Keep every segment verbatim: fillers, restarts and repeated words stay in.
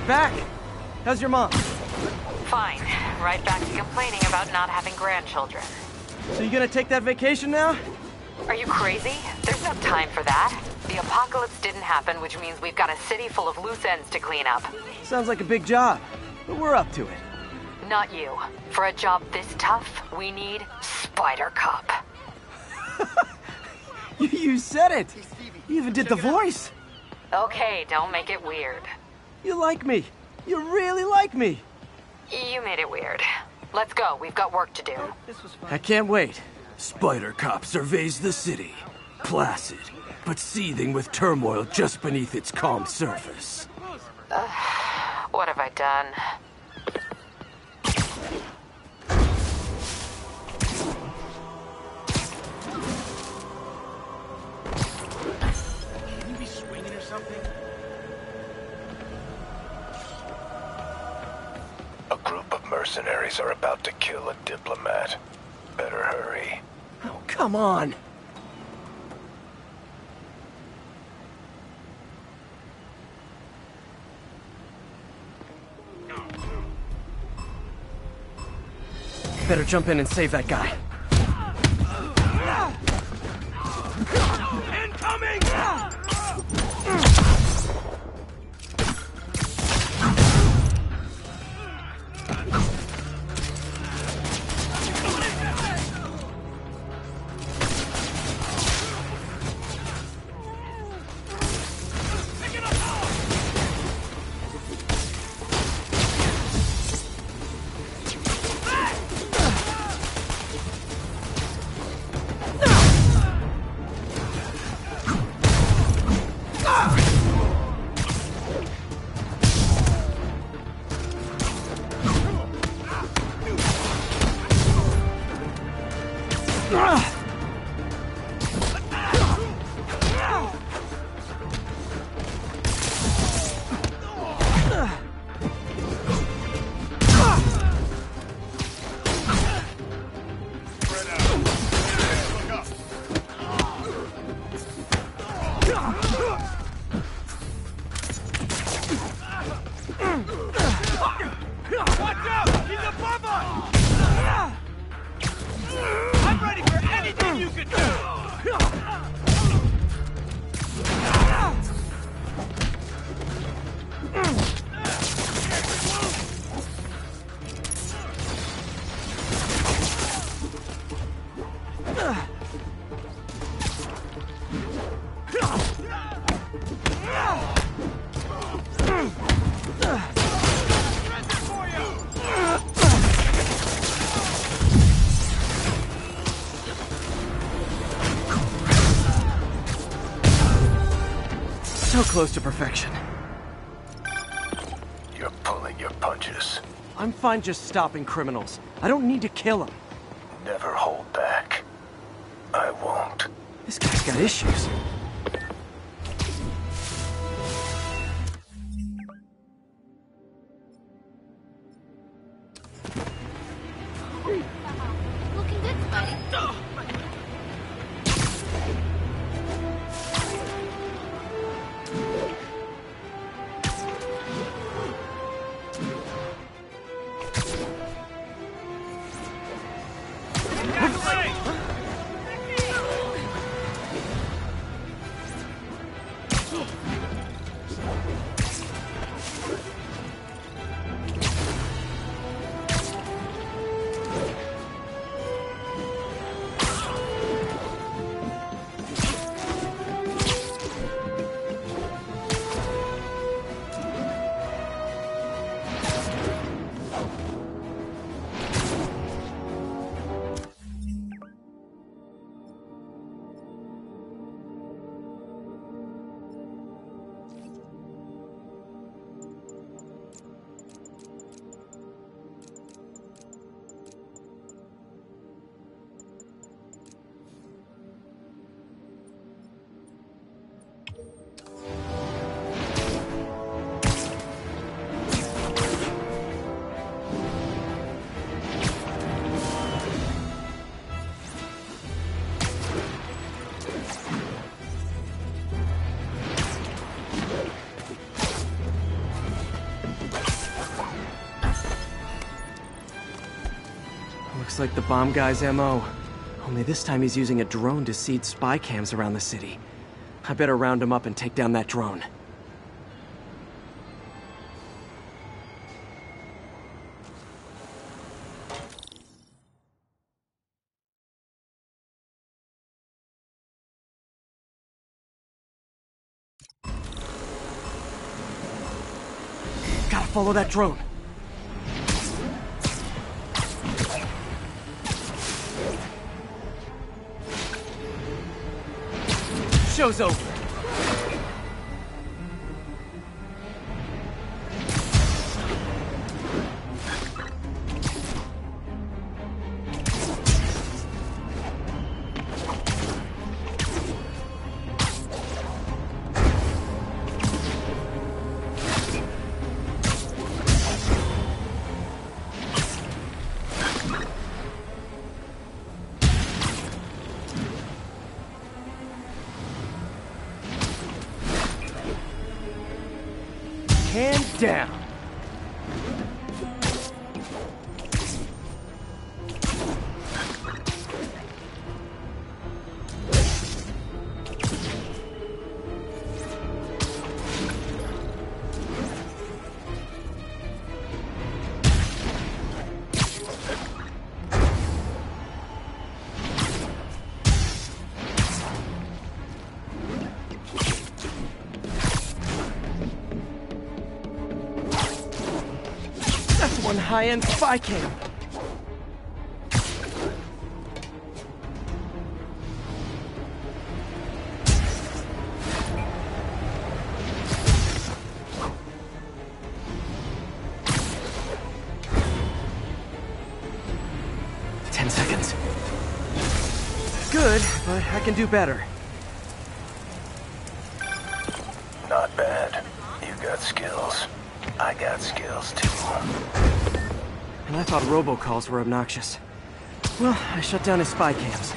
back. How's your mom? Fine. Right back to complaining about not having grandchildren. So you gonna take that vacation now? Are you crazy? There's no time for that. The apocalypse didn't happen, which means we've got a city full of loose ends to clean up. Sounds like a big job, but we're up to it. Not you. For a job this tough, we need Spider Cop. you, you said it! You even did the voice! Okay, don't make it weird. You like me. You really like me. You made it weird. Let's go. We've got work to do. I can't wait. Spider Cop surveys the city. Placid, but seething with turmoil just beneath its calm surface. Uh, what have I done? Can you be swinging or something? A group of mercenaries are about to kill a diplomat. Better hurry. Oh, come on! Better jump in and save that guy. Incoming! So close to perfection. You're pulling your punches. I'm fine just stopping criminals. I don't need to kill them. Never hold back. I won't. This guy's got issues. Looking good, Spidey. Looks like the bomb guy's M O. Only this time he's using a drone to seed spy cams around the city. I better round him up and take down that drone. Gotta follow that drone. Show's over. Hands down. One high-end spy cam. Ten seconds. Good, but I can do better. Not bad. You got skills. I got skills too. And I thought robocalls were obnoxious. Well, I shut down his spy cams.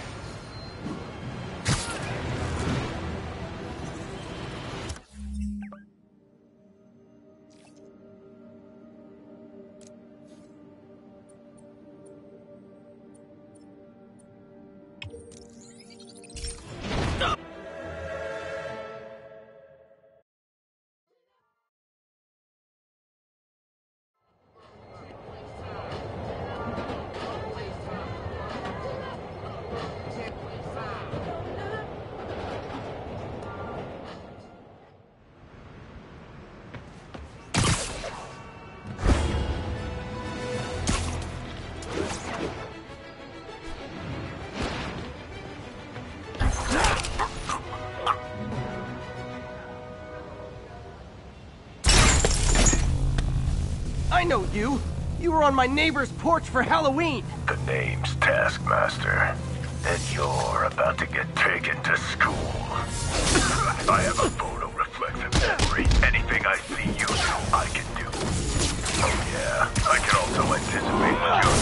I know you! You were on my neighbor's porch for Halloween! The name's Taskmaster, and you're about to get taken to school. I have a photo-reflexive memory. Anything I see you do, I can do. Oh yeah, I can also anticipate what you're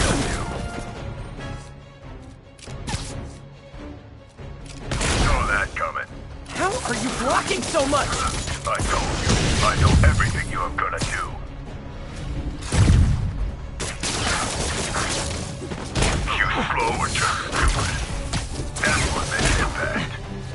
gonna do. Saw that coming. How are you blocking so much? I told you, I know everything you're gonna do. Slow or just stupid. That's what makes impact.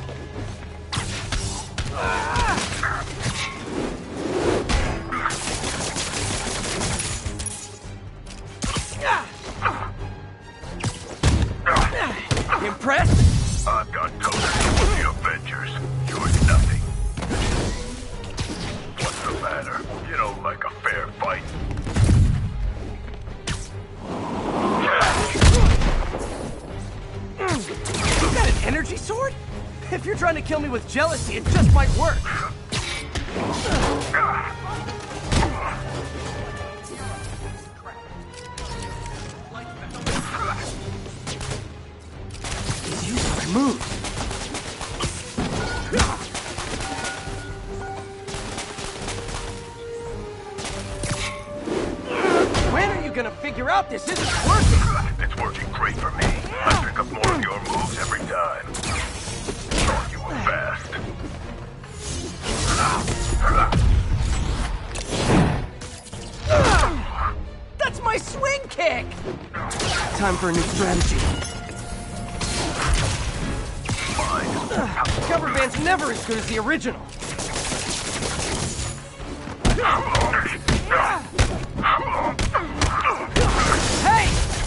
Impressed? I've got totally with the Avengers. You're nothing. What's the matter? You don't like a fair fight? Energy sword? If you're trying to kill me with jealousy, it just might work. Use my moves. When are you gonna figure out this isn't working? It's working great for me. I pick up more of your moves every time. Thought you were fast. That's my swing kick! time for a new strategy. The cover band's never as good as the original. Hey!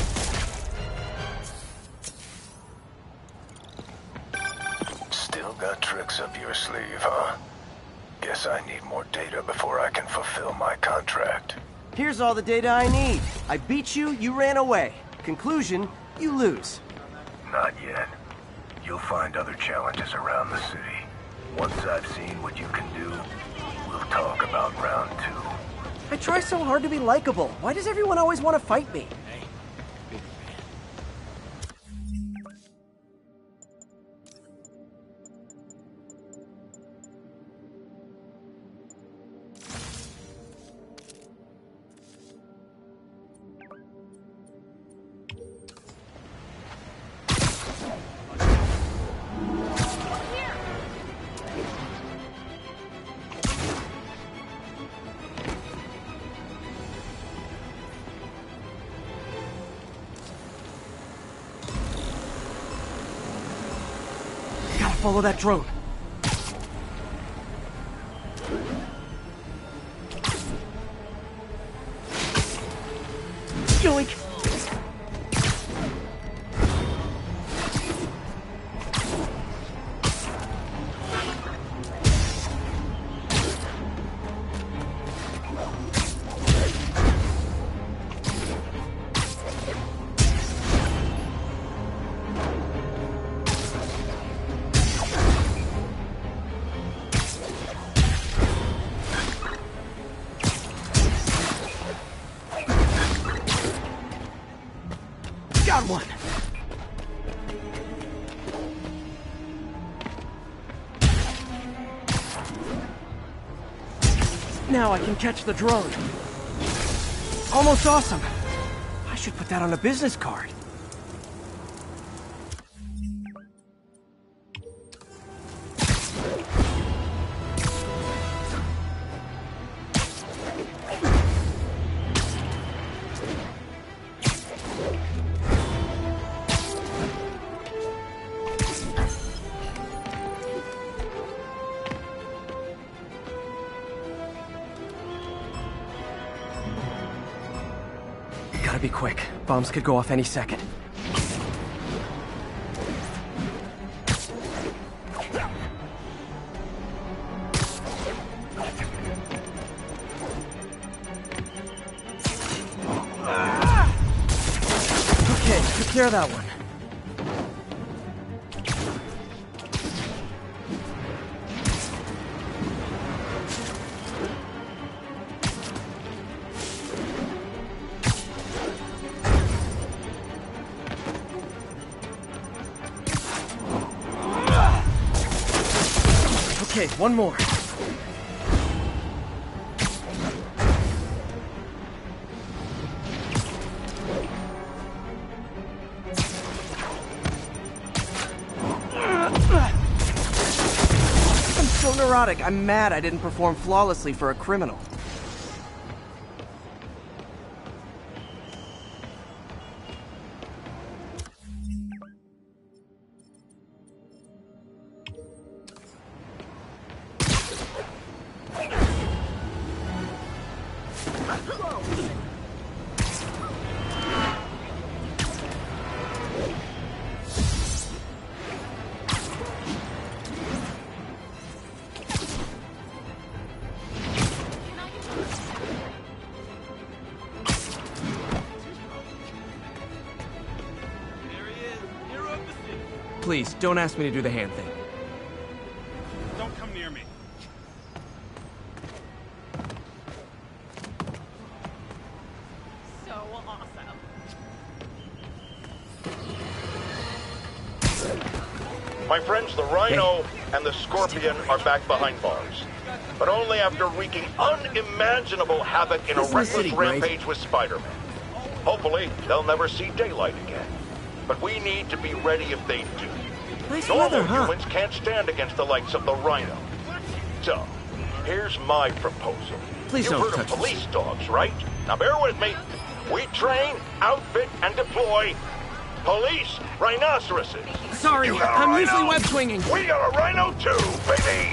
Still got tricks up your sleeve, huh? Guess I need more data before I can fulfill my contract. Here's all the data I need. I beat you, you ran away. Conclusion, you lose. Not yet. You'll find other challenges around the city. Once I've seen what you can do, we'll talk about round two. I try so hard to be likable. Why does everyone always want to fight me? Follow that drone. Yoink! Got one! Now I can catch the drone. Almost awesome. I should put that on a business card. Gotta be quick. Bombs could go off any second. Okay, took care of that one. Okay, one more. I'm so neurotic. I'm mad I didn't perform flawlessly for a criminal. Please, don't ask me to do the hand thing. Don't come near me. So awesome. My friends, the Rhino and the Scorpion are back behind bars. But only after wreaking unimaginable havoc in a reckless rampage with Spider-Man. Hopefully, they'll never see daylight again. But we need to be ready if they do. Nice Normal weather, huh? humans can't stand against the likes of the Rhino. So, here's my proposal. Please You've don't heard touch of this. police dogs, right? Now bear with me. We train, outfit, and deploy police rhinoceroses. Sorry, You got a I'm rhino? usually web swinging. We got a rhino too, baby!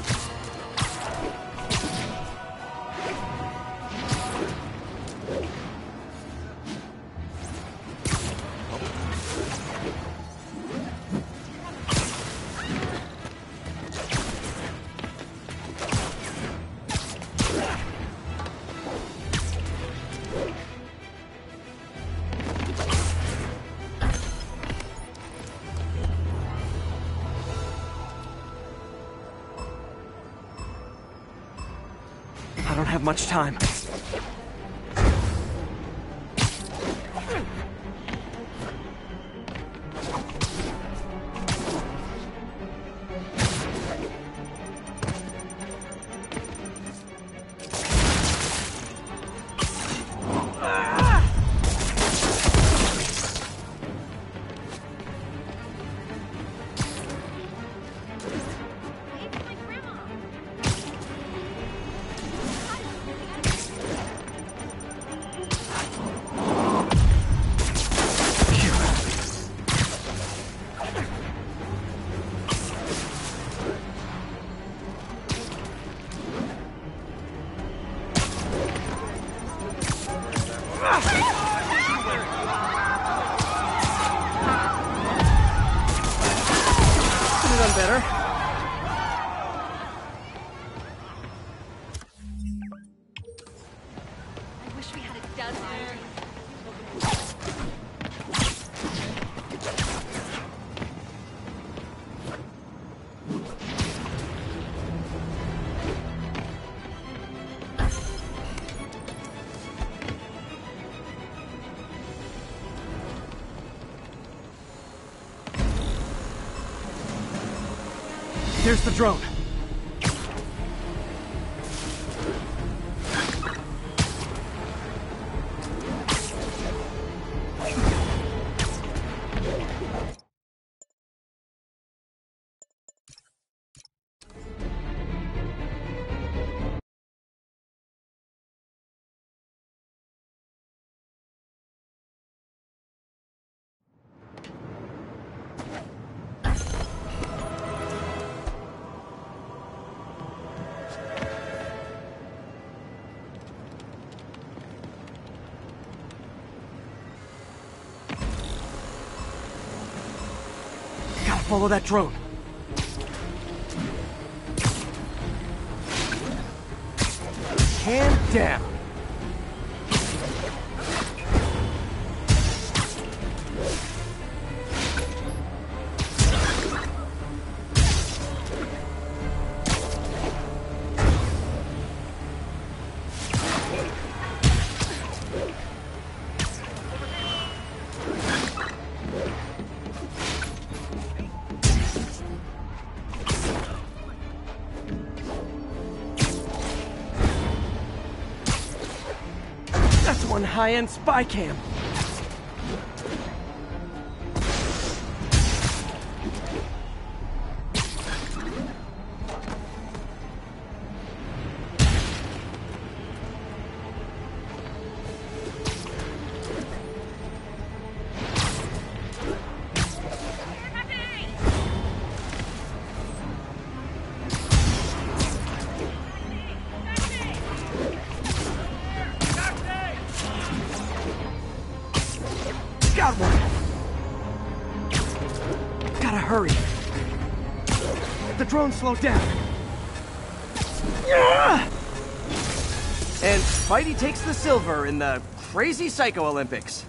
I don't have much time. Could've done better. I wish we had a dozen. There's the drone. Gotta follow that drone. Hand down. That's one high-end spy cam. Got one! Gotta hurry. The drone slowed down. Yeah! And Spidey takes the silver in the Crazy Psycho Olympics.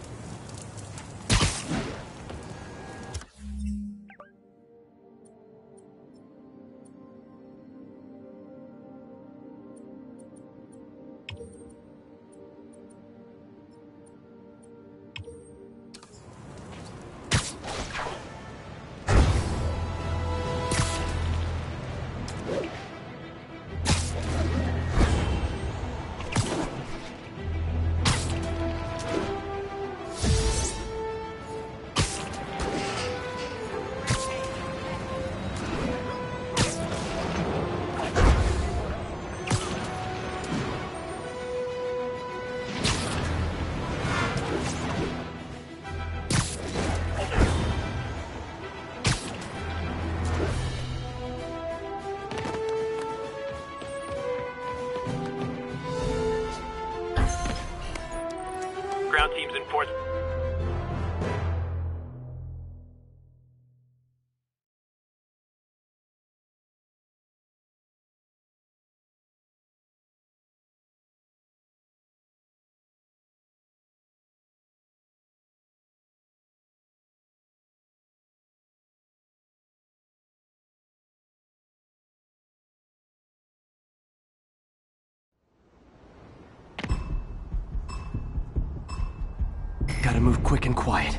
Gotta move quick and quiet.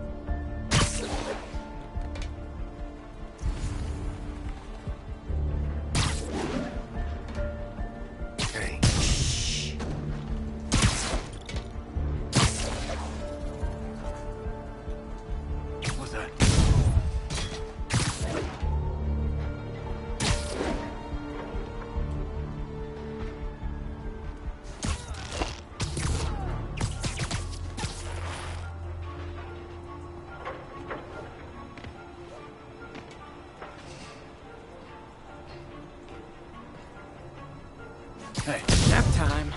Hey. What's that? Hey, nap time.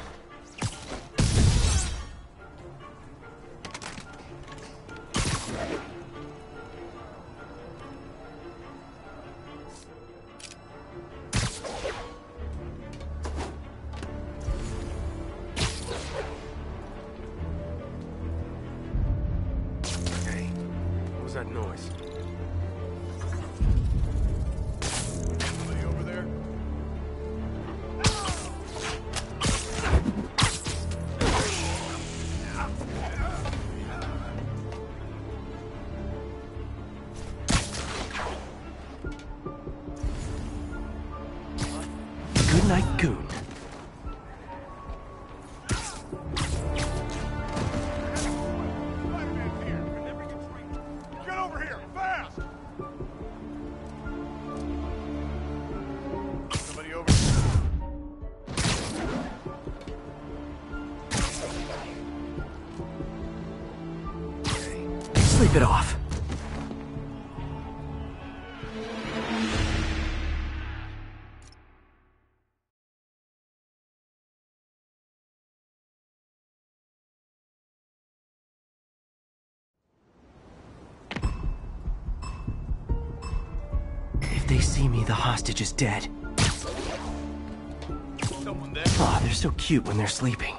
Hey, what was that noise? Somebody over there? Good night, Goon. Spider-Man's here. Get over here, fast! Somebody over here. Sleep it off. If they see me, the hostage is dead. Someone there. Aw, they're so cute when they're sleeping.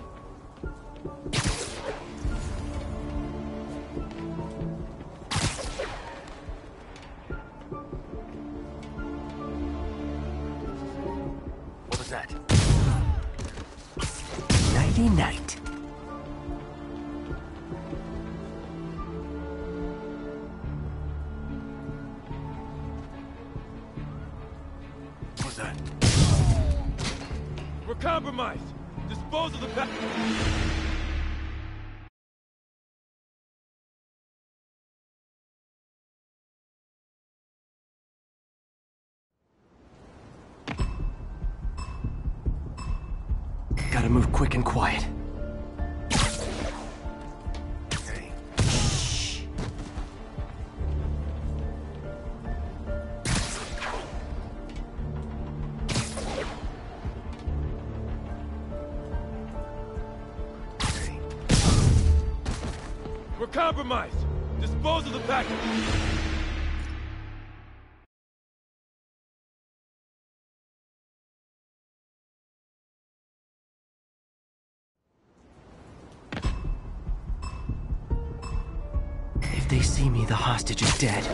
What was that? Nighty night. What's that? We're compromised. Dispose of the pa- Gotta move quick and quiet. Hey. Hey. We're compromised. Dispose of the package. If they see me, the hostage is dead.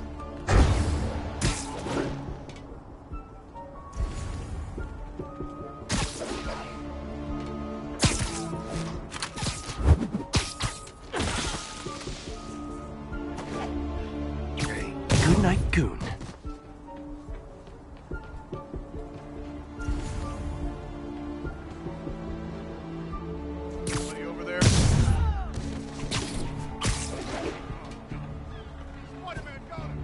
Hey. Good night, Goon. Somebody over there. Spider-Man got him.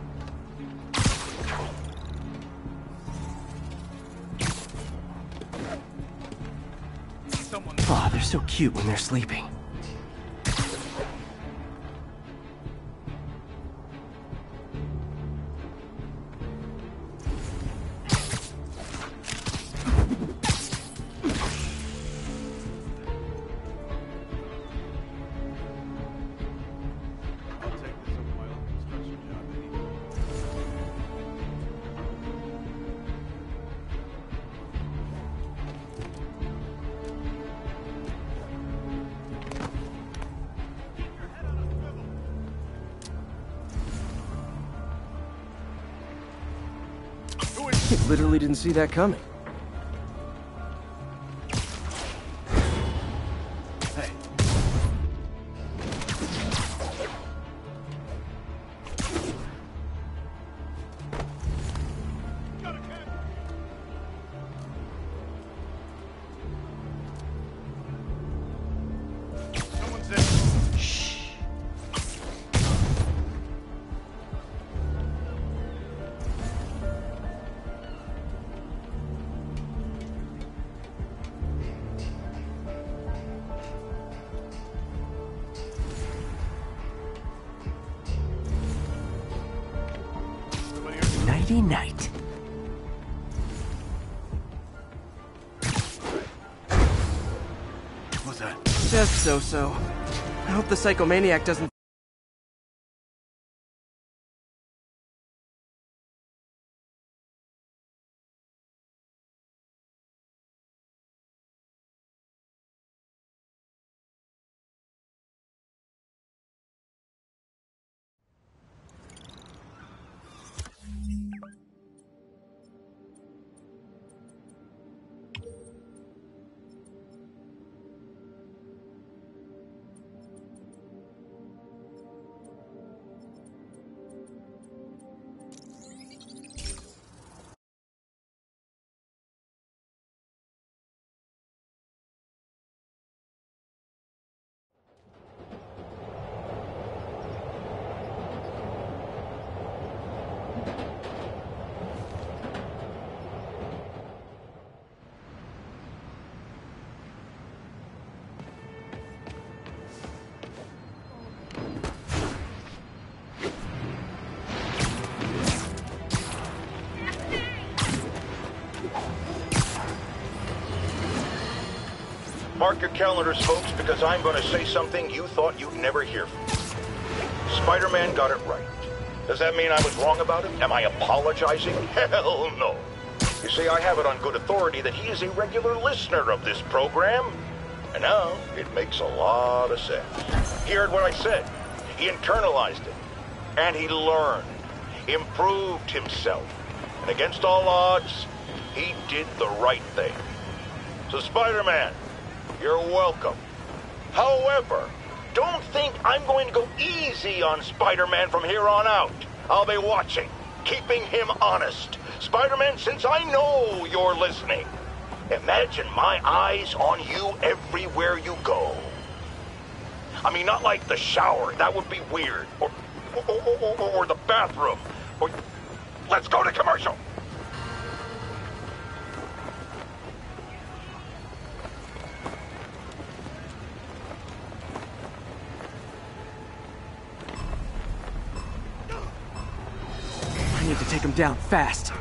Someone. Aw, they're so cute when they're sleeping. I'll take this over my own construction job anyway. Literally didn't see that coming. Hey. Friday night. What's that? Just so-so. I hope the psychomaniac doesn't... Mark your calendars, folks, because I'm going to say something you thought you'd never hear from me. Spider-Man got it right. Does that mean I was wrong about it? Am I apologizing? Hell no. You see, I have it on good authority that he is a regular listener of this program. And now, it makes a lot of sense. He heard what I said. He internalized it. And he learned. Improved himself. And against all odds, he did the right thing. So, Spider-Man, you're welcome. However, don't think I'm going to go easy on Spider-Man from here on out. I'll be watching, keeping him honest. Spider-Man, since I know you're listening, imagine my eyes on you everywhere you go. I mean, not like the shower. That would be weird. Or, or, or, or, or the bathroom. Or, let's go to commercial. I need to take him down fast.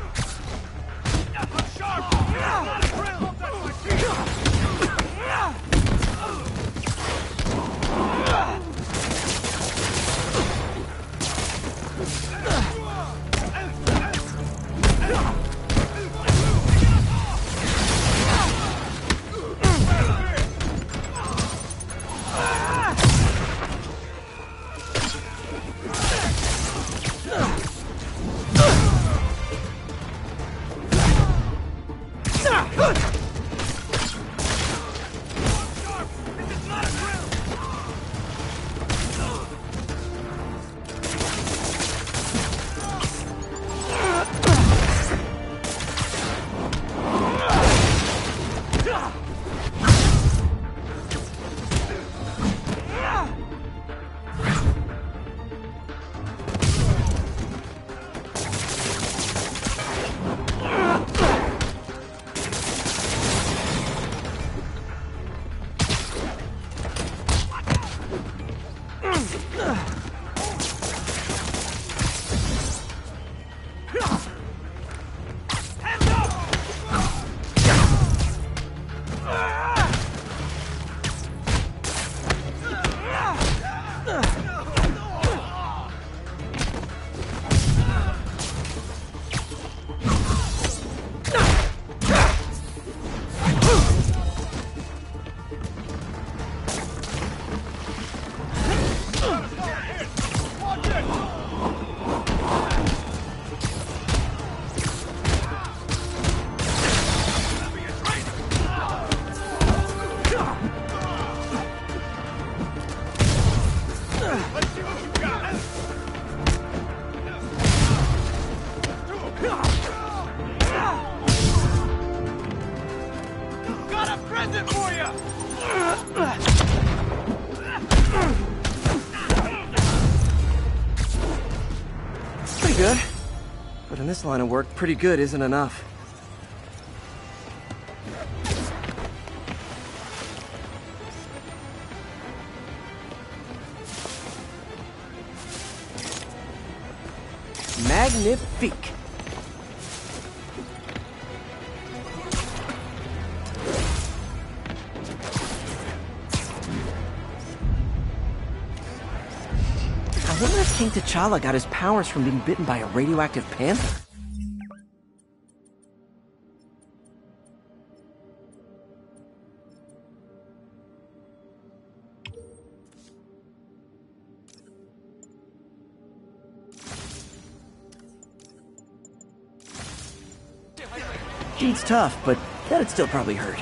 Good. But in this line of work, pretty good isn't enough. Magnifique. think T'Challa got his powers from being bitten by a radioactive panther? Dude's tough, but that'd still probably hurt.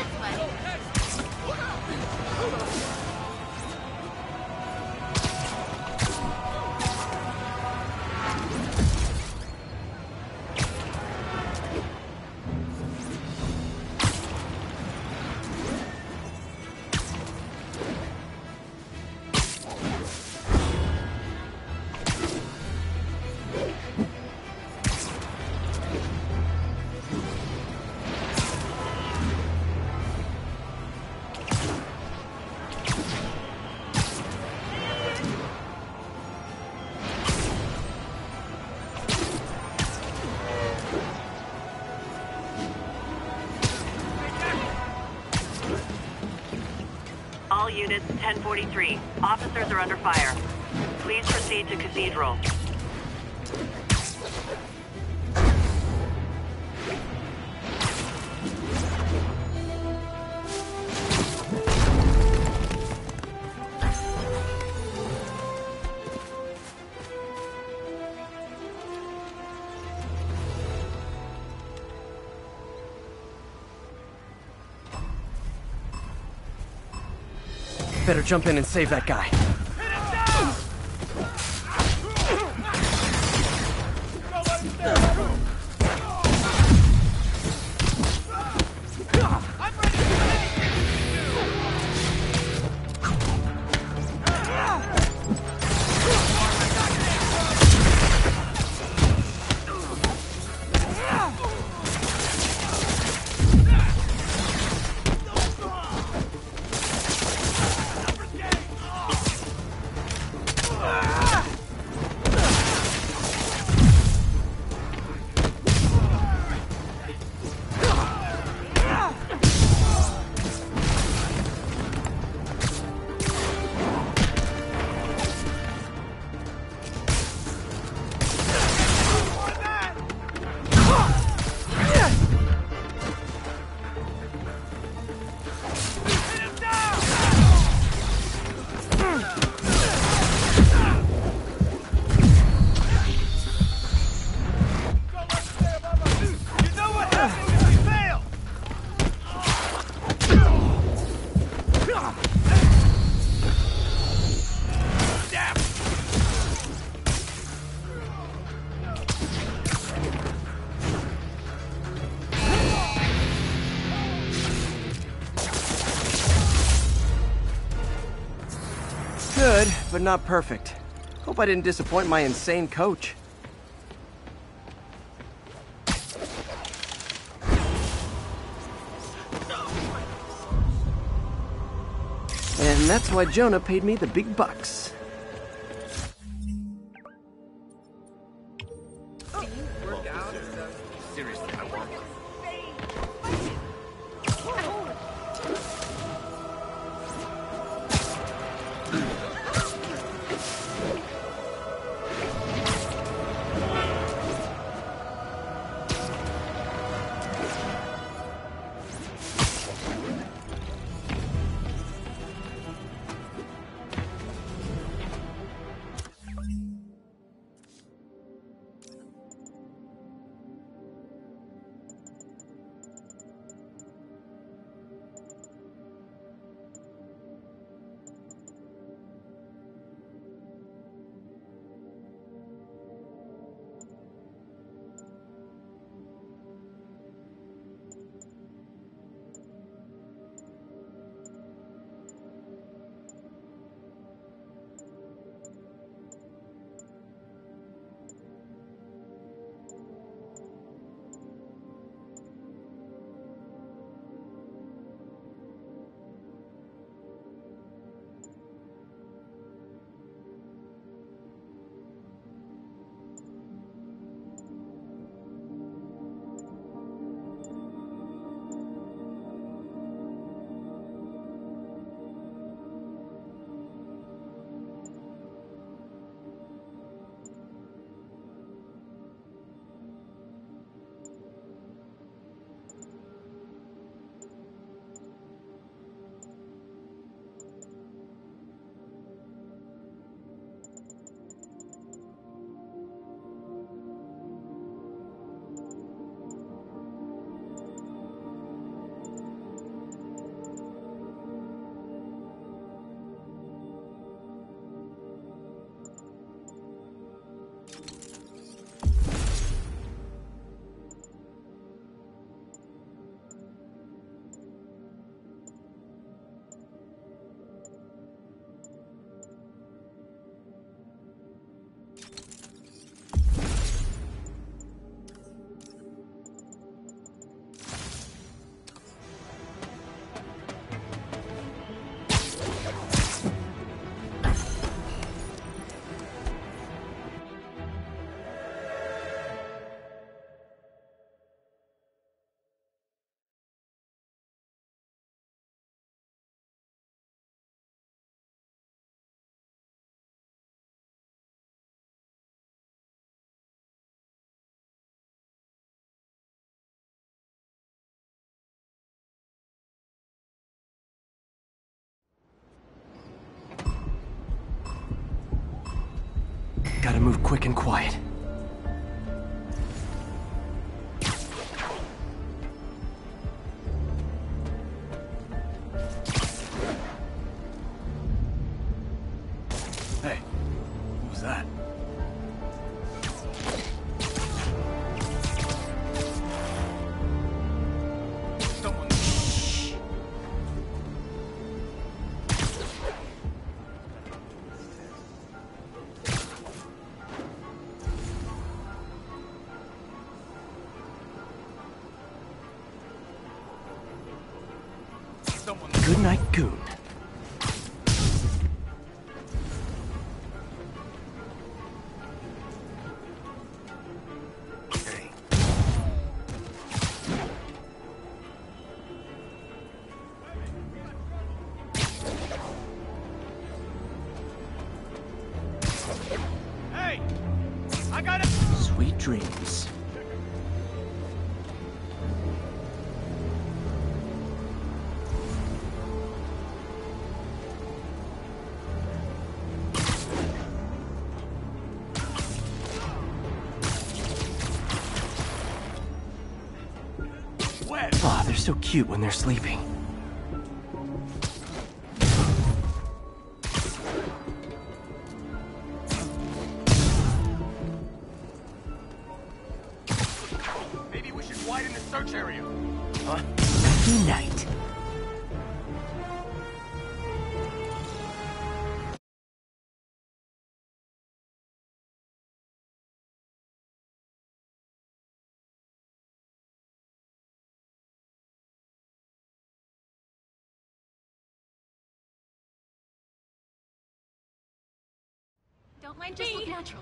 All units, ten forty-three. Officers are under fire. Please proceed to Cathedral. Better jump in and save that guy. Good, but not perfect. Hope I didn't disappoint my insane coach. And that's why Jonah paid me the big bucks. Gotta move quick and quiet. Hey, what was that? Someone. Someone. Good night, Goon. Hey! I got it! Sweet dreams. Aw, oh, they're so cute when they're sleeping. Maybe we should widen the search area. Huh? Good night. Don't mind just look natural.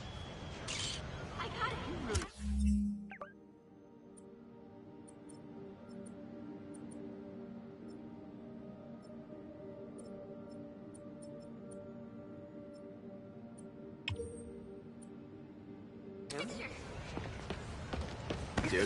I got it. Dude.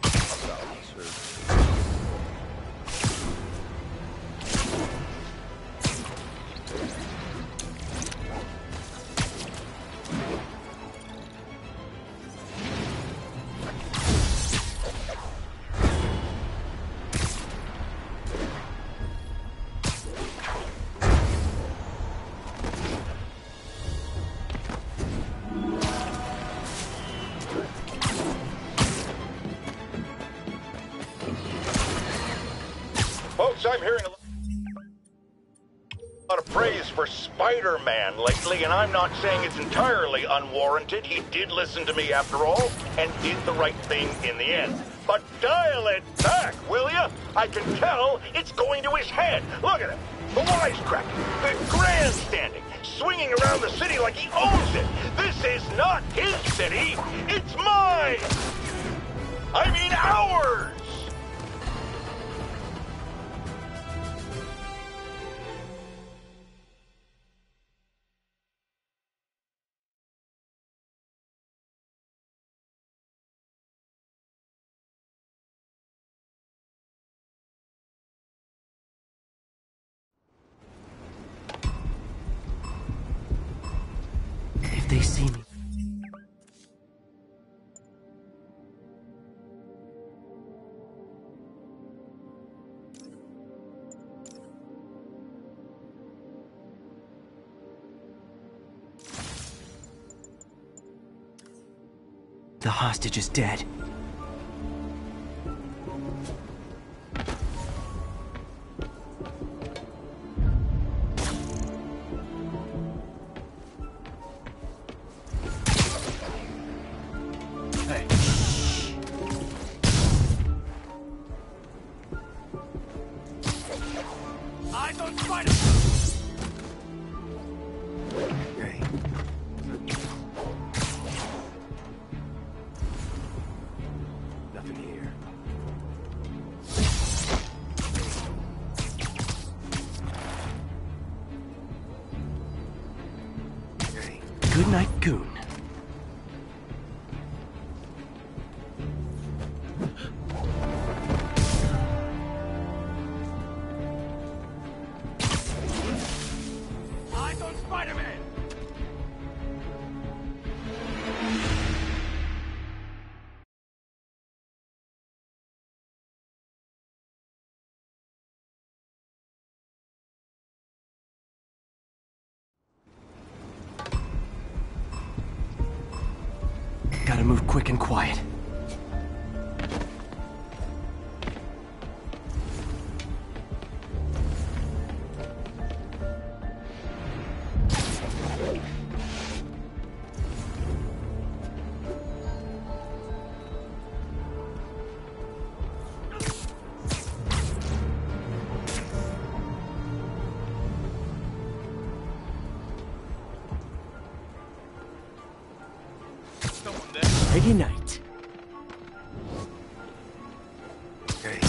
Folks, I'm hearing a lot of praise for Spider-Man lately, and I'm not saying it's entirely unwarranted. He did listen to me after all, and did the right thing in the end. But dial it back, will ya? I can tell it's going to his head. Look at him. The wisecracking, the grandstanding, swinging around the city like he owns it. This is not his city. It's mine. I mean ours. If they see me... The hostage is dead. Hey. Eyes on Spider! Hey. Nothing here. Hey. Good night, Goon. Eyes on Spider-Man! Gotta move quick and quiet. Ready night. Hey.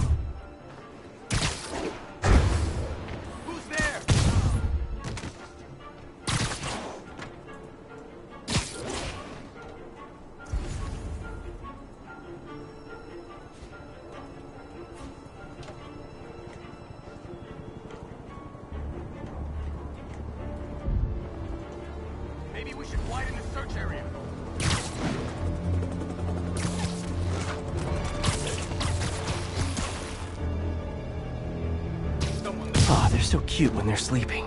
Who's there? Maybe we should widen the search area. Ah, they're so cute when they're sleeping.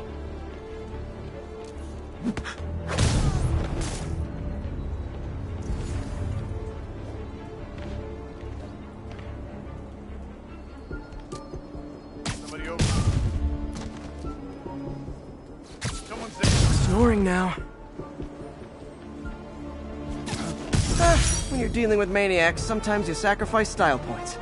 Somebody over. Someone's there. Snoring now. Ah, when you're dealing with maniacs, sometimes you sacrifice style points.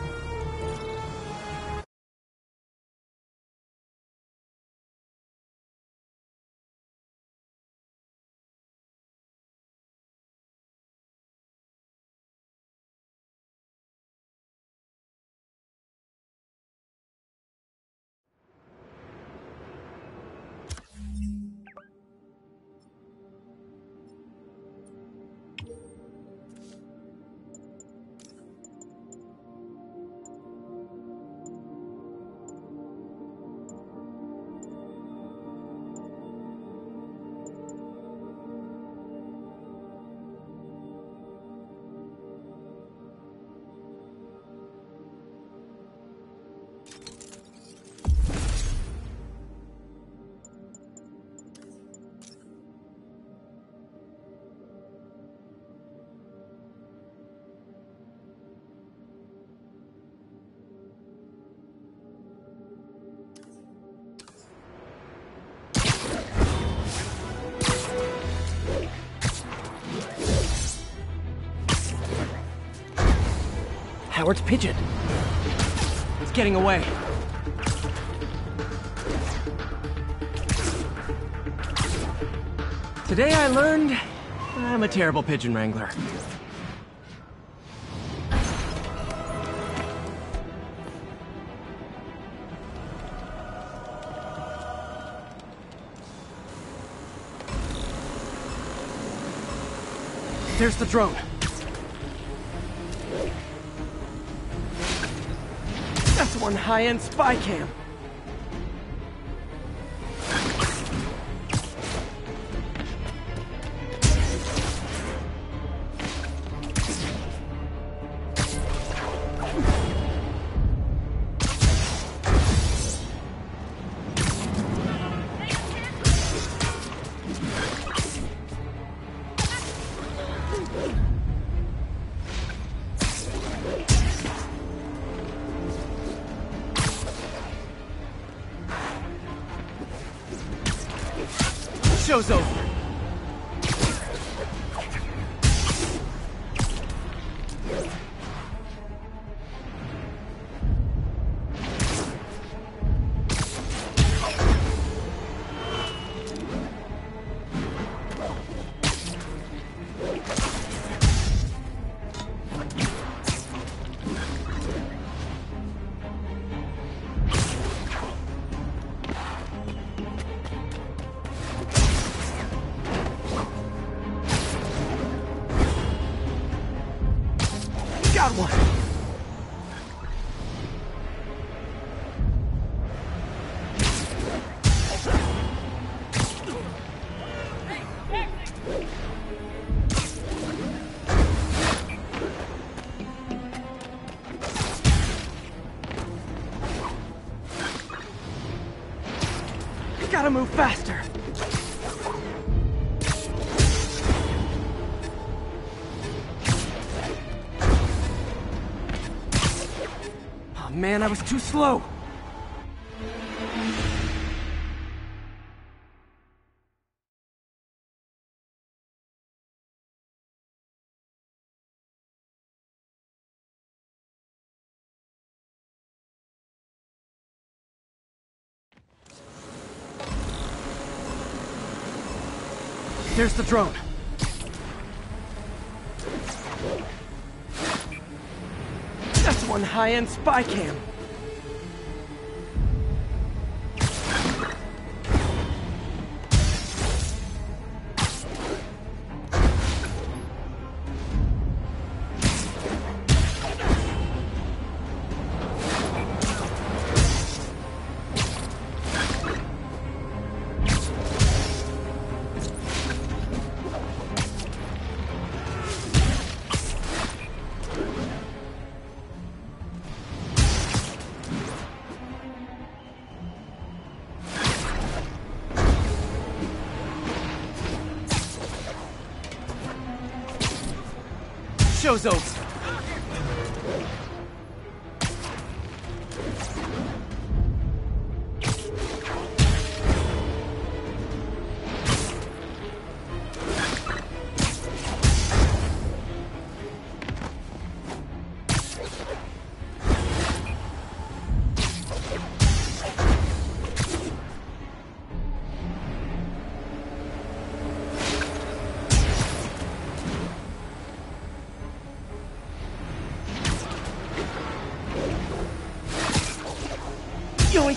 Howard's pigeon. It's getting away. Today I learned I'm a terrible pigeon wrangler. There's the drone. That's one high-end spy cam. Show's over. Got one! Gotta move faster! man, I was too slow. There's the drone. That's one high-end spy cam. Show's over. Yoink!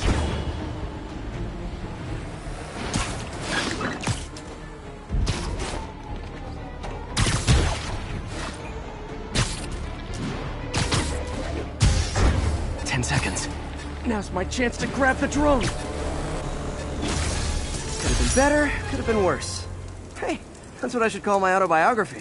Ten seconds. Now's my chance to grab the drone. Could have been better, could have been worse. Hey, that's what I should call my autobiography.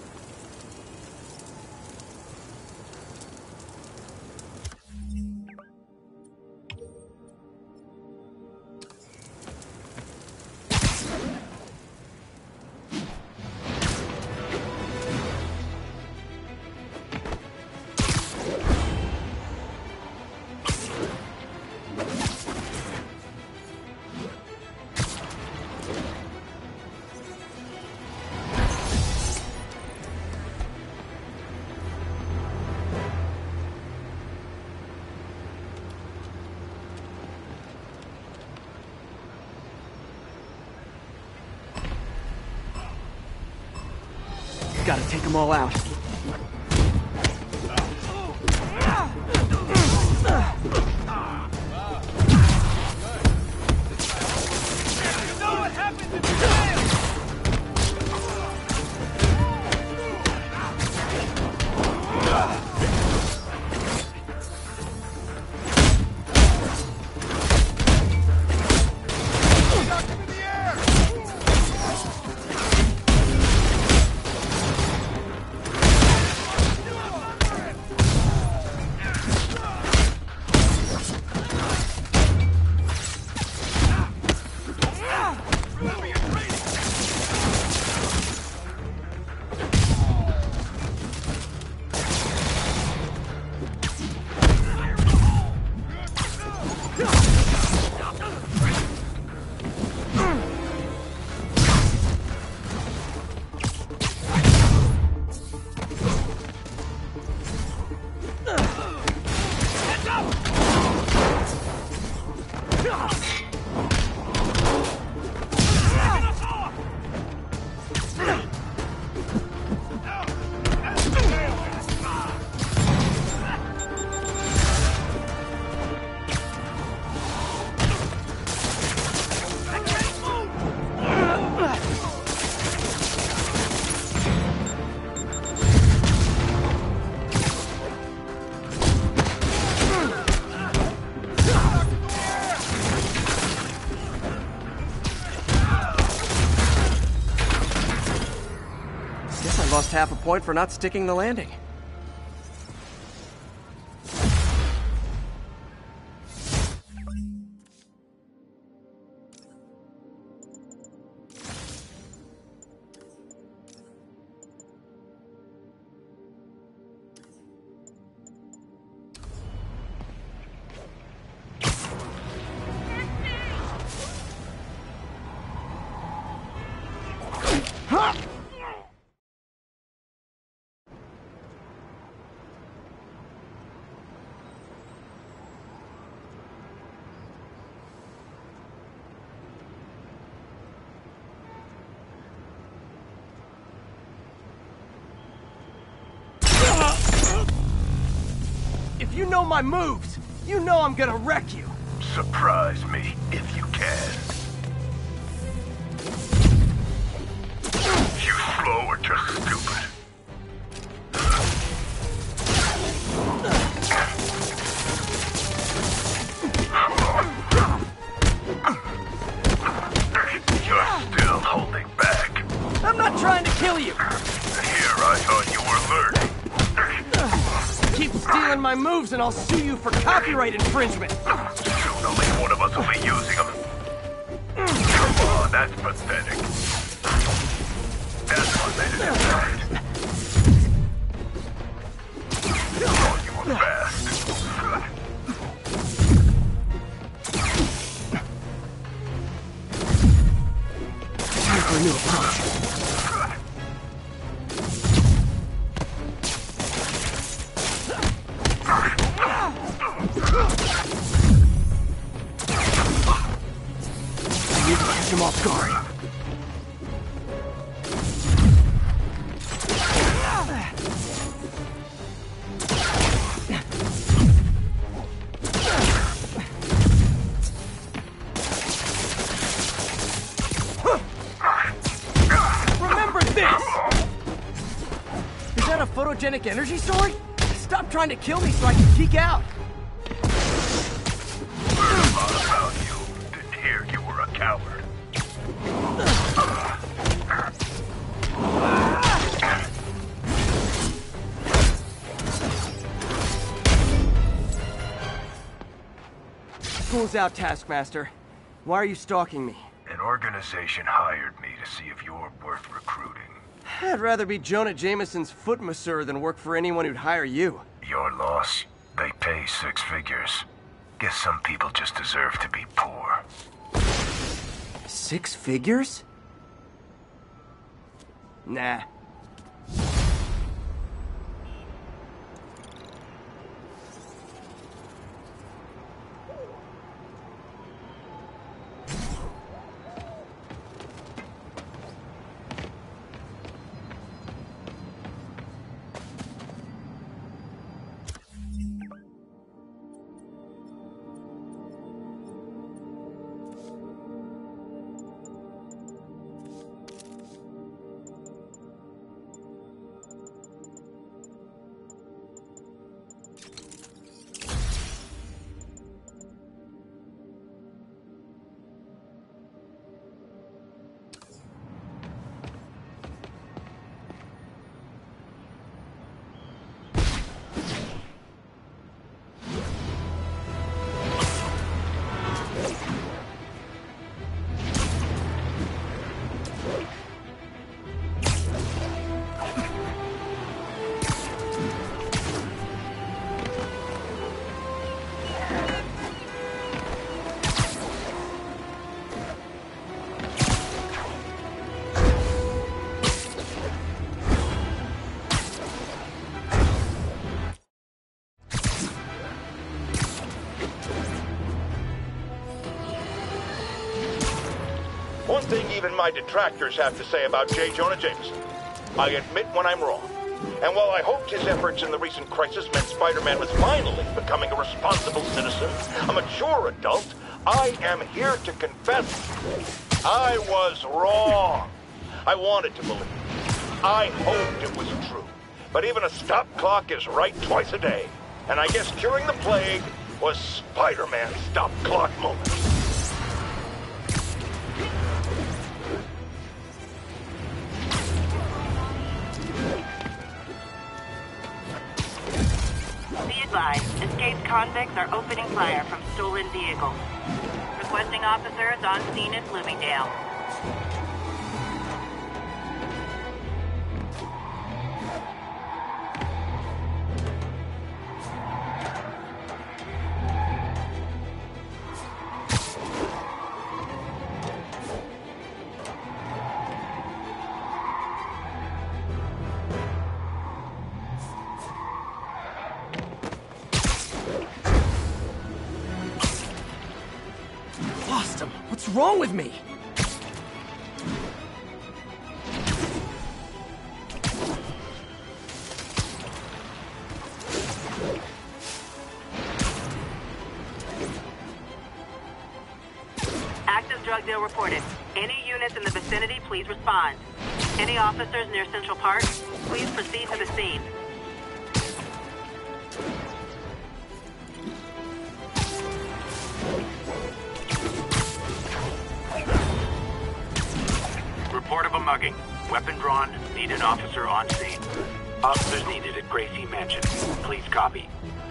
Gotta take them all out. Lost half a point for not sticking the landing. If you know my moves, you know I'm gonna wreck you. Surprise me, if you can. You slow or just stupid? You're still holding back. I'm not trying to kill you. Here, I thought you were learning. Keep stealing my moves and I'll sue you for copyright infringement. Soon only one of us will be using them. Come on, that's pathetic. That's what made it inside. Oh, you were fast. Time for a new approach. I need to catch him off guard. Remember this! Is that a photogenic energy sword? Stop trying to kill me so I can geek out. Heard a lot about you. Didn't hear you were a coward. School's out, Taskmaster. Why are you stalking me? An organization hired me to see if you're worth recruiting. I'd rather be Jonah Jameson's foot masseur than work for anyone who'd hire you. Your loss. They pay six figures. Guess some people just deserve to be poor. Six figures? Nah. One thing even my detractors have to say about J. Jonah Jameson. I admit when I'm wrong. And while I hoped his efforts in the recent crisis meant Spider-Man was finally becoming a responsible citizen, a mature adult, I am here to confess I was wrong. I wanted to believe. I hoped it was true. But even a stop clock is right twice a day. And I guess curing the plague was Spider-Man's stop clock moment. Be advised, escaped convicts are opening fire from stolen vehicles. Requesting officers on scene in Bloomingdale. Lost him. What's wrong with me? Lucadio reported. Any units in the vicinity, please respond. Any officers near Central Park, please proceed to the scene. Report of a mugging. Weapon drawn. Need an officer on scene. Officers needed at Gracie Mansion. Please copy.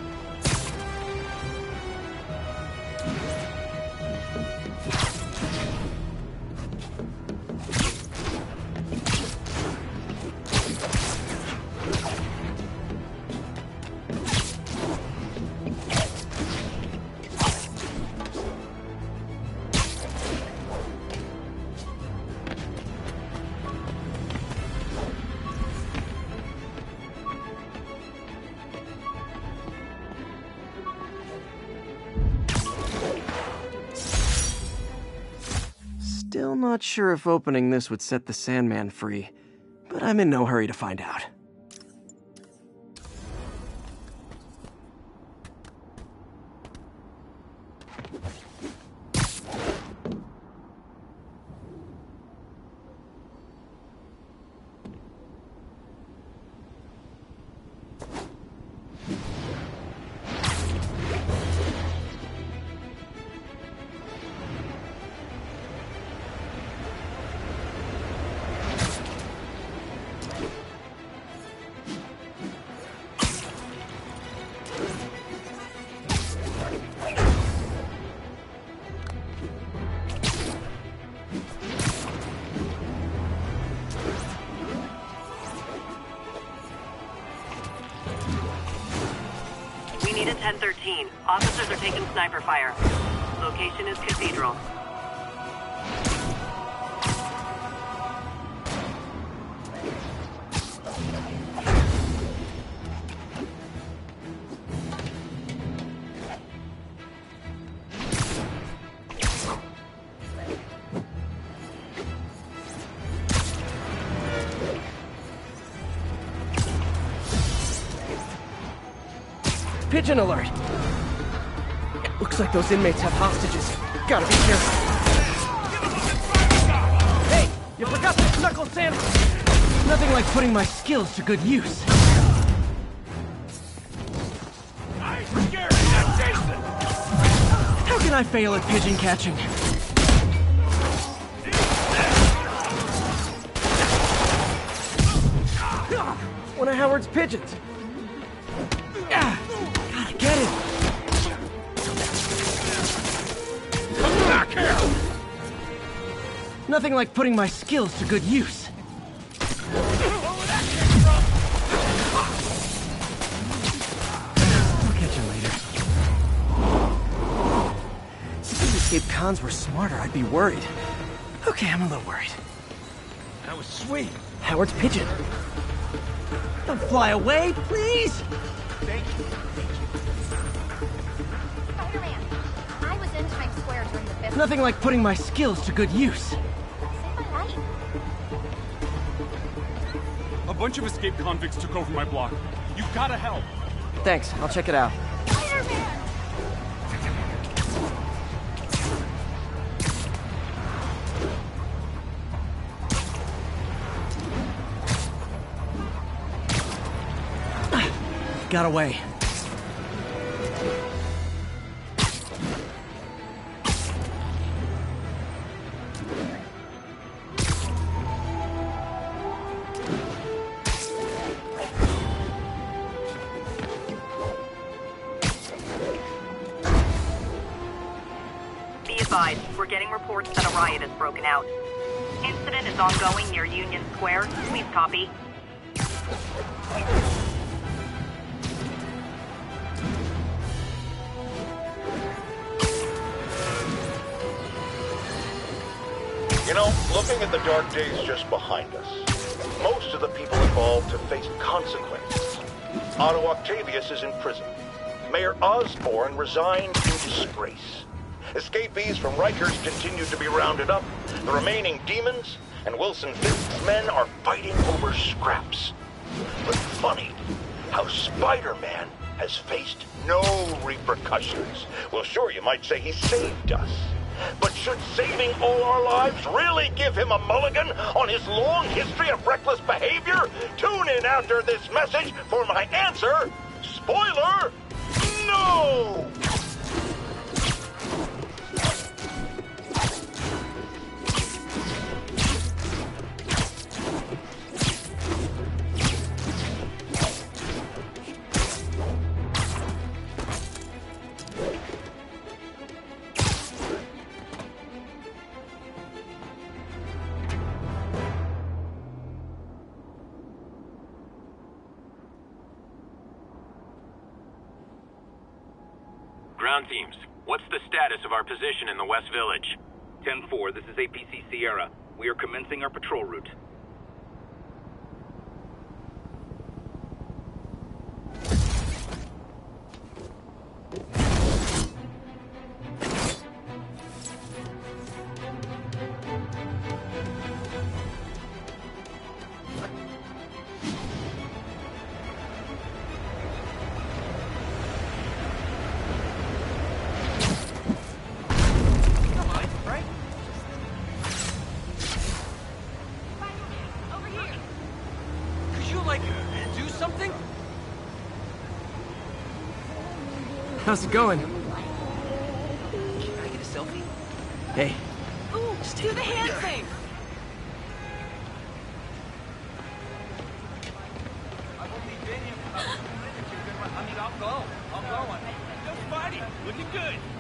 Still not sure if opening this would set the Sandman free, but I'm in no hurry to find out. ten thirteen. Officers are taking sniper fire. Location is Cathedral. Pigeon alert! Looks like those inmates have hostages. Gotta be careful. Hey! You forgot the knuckle sandwich! Nothing like putting my skills to good use. I ain't scared of that, Jason! How can I fail at pigeon catching? One of Howard's pigeons. Gotta get it. Come back here! Nothing like putting my skills to good use. I'll catch you later. If these escaped cons were smarter, I'd be worried. Okay, I'm a little worried. That was sweet. Howard's pigeon. Don't fly away, please! Thank you. Spider-Man, I was in Times Square during the fifth. Nothing like putting my skills to good use. Save my life. A bunch of escaped convicts took over my block. You've gotta help. Thanks, I'll check it out. Spider-Man! Got away. Be advised, we're getting reports that a riot has broken out. Incident is ongoing near Union Square. Please copy. You know, looking at the dark days just behind us, most of the people involved have faced consequences. Otto Octavius is in prison. Mayor Osborn resigned in disgrace. Escapees from Rikers continue to be rounded up. The remaining demons and Wilson Fisk's men are fighting over scraps. But funny how Spider-Man has faced no repercussions. Well, sure, you might say he saved us. But should saving all our lives really give him a mulligan on his long history of reckless behavior? Tune in after this message for my answer. Spoiler, no! Ground teams, what's the status of our position in the West Village? ten four, this is A P C Sierra. We are commencing our patrol route. How's it going? Can I get a selfie? Hey. Ooh, do the hand thing! I've only been here for about two minutes. I mean, I'll go. I'll go. Go, Spidey. Looking good.